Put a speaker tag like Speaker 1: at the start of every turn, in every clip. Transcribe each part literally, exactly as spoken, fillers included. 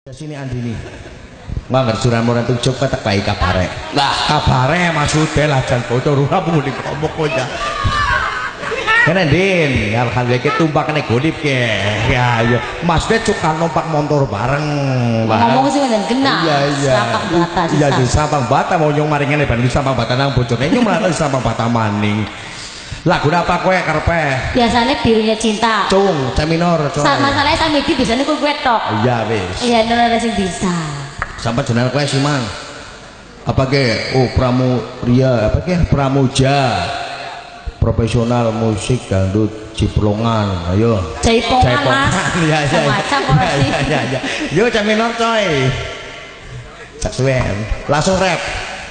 Speaker 1: Sini Andini nggak ngerjuran orang tujuh kata baik kabare lah kabare maksudnya lah jangan bocor ora mung di kelompok aja kene Din alhamdulillah kita tumpah kene godip ke ya ya maksudnya suka numpak motor bareng
Speaker 2: ngomong sih kan kena
Speaker 1: iya iya
Speaker 2: sampang bata
Speaker 1: iya di sampang bata mau nyong maring ngene banding sampang bata nang bocornya nyong malah di sampang bata maning lagu apa kowe karepe
Speaker 2: biasanya birunya cinta
Speaker 1: cung C minor
Speaker 2: masalahnya sama itu biasanya kowe kowe tok
Speaker 1: iya wis
Speaker 2: iya non ada sing bisa
Speaker 1: sampai jenengan kowe Siman apa ke oh Pramuria apa ke Pramuja profesional musik dangdut Ciplongan ayo
Speaker 2: Jaipongan mas
Speaker 1: iya iya
Speaker 2: semacam orang sih
Speaker 1: iya iya yo C minor coy cak suwen langsung rap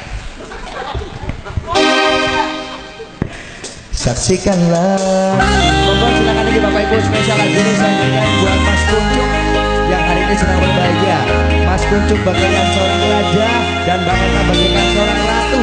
Speaker 1: saksikanlah monggo silakan lagi Bapak Ibu spesial lagu ini saya berikan buat Mas Kuncup yang hari ini sedang berbahagia. Mas Kuncup bagaikan seorang raja dan Mbak Erna bagaikan seorang ratu.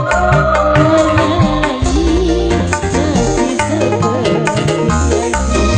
Speaker 3: Thank you.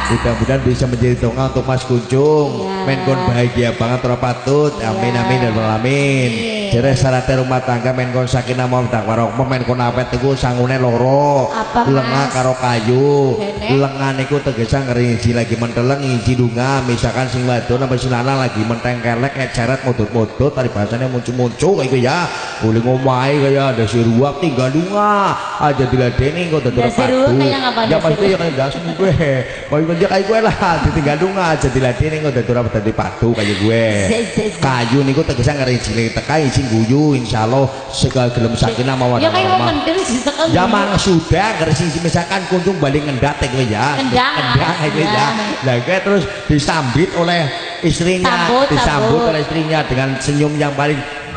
Speaker 1: mudah-mudahan bisa menjadi donga untuk Mas Kunjung.
Speaker 2: Ya.
Speaker 1: Menkon bahagia banget ora patut. Amin amin dan amin. Jere syarat rumah tangga menkon sakinah mawaddah warahmah menkon apet iku sangune loro.
Speaker 2: Apa,
Speaker 1: Lengah
Speaker 2: Mas?
Speaker 1: karo kayu.
Speaker 2: Dene.
Speaker 1: Lengan iku tegese ngerinci lagi menteleng inci dunga, misalkan sing wadon apa sing lanang lagi menteng kelek eceret modot-modot tadi bahasanya muncul-muncul kayak gitu ya. Boleh ngomai kayak ada si ruak tinggal dunga aja diladeni kok dadi
Speaker 2: Dasi ruak kayak ngapa,
Speaker 1: ya
Speaker 2: dasi
Speaker 1: pasti ya kayak das gue. Mau kerja kayak gue lah ditinggal dunga aja diladeni kok dadi ora dadi padu kayak gue. Kayu niku tegese ngerinci tekai sing guyu insyaallah segala gelem sakinah mawaddah.
Speaker 2: Ya kayak mau mendel ditekan.
Speaker 1: Ya mang sudah ngersi misalkan kunjung balik ngendat gue ya.
Speaker 2: Kendang.
Speaker 1: Kendang gue ya. Lah gue terus disambit oleh istrinya,
Speaker 2: Sambut,
Speaker 1: disambut
Speaker 2: sambut.
Speaker 1: oleh istrinya dengan senyum yang paling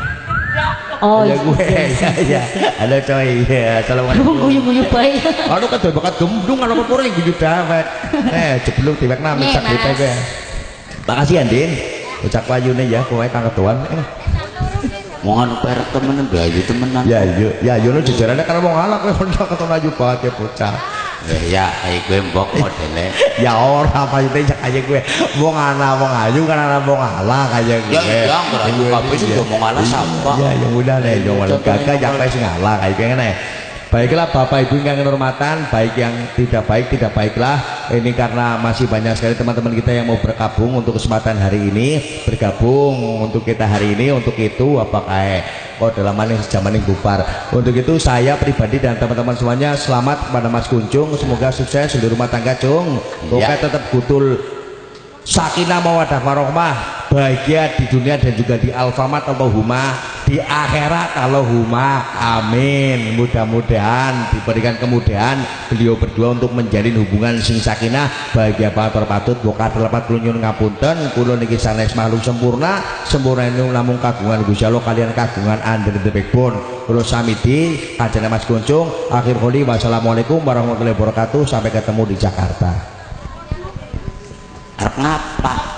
Speaker 2: Oh,
Speaker 1: ya gue ya ya. Halo coy. Ya, assalamualaikum.
Speaker 2: guyu-guyu bae.
Speaker 1: Anu kan bakat gemdung kalau kok yang guyu dawet. Eh, jeblok tiwek nami
Speaker 2: Nih,
Speaker 1: sak
Speaker 2: Mas.
Speaker 1: kita gue. Makasih Andin. Ucap wayune ya kowe kang ketuan. Eh.
Speaker 3: Wong perek temenan bayu temenan.
Speaker 1: Ya yo ya yo lu jejerane karo wong alak kowe kok ketemu ayu banget ya bocah.
Speaker 3: Eh, ya kayak gue mbok modele.
Speaker 1: Ya ora apa itu ya kayak gue wong ana wong ayu kan ana wong ala kayak gue.
Speaker 3: Ya ya ora aku kabeh sing ngomong ala sapa.
Speaker 1: Ya ya udah nih yo gagah yang paling sing ala kayak gue ngene. Baiklah Bapak Ibu yang kehormatan, baik yang tidak baik tidak baiklah. Ini karena masih banyak sekali teman-teman kita yang mau bergabung untuk kesempatan hari ini, bergabung untuk kita hari ini untuk itu apa kayak oh dalam maning zaman yang bubar. Untuk itu saya pribadi dan teman-teman semuanya selamat kepada Mas Kunjung, semoga sukses di rumah tangga Cung. Pokoknya tetap gutul sakinah mawaddah warahmah, bahagia di dunia dan juga di Alfamart Allahumma, di akhirat Allahumma amin. Mudah-mudahan diberikan kemudahan beliau berdua untuk menjalin hubungan sing sakinah bahagia banget terpatut bokat terlepat nyuwun ngapunten kula niki sanes makhluk sempurna sempurna ini namung kagungan Gusti Allah kalian kagungan under the backbone kula samidi kanjeng Mas Kunjung akhir kali wassalamualaikum warahmatullahi wabarakatuh sampai ketemu di Jakarta.
Speaker 3: Arep ngapa?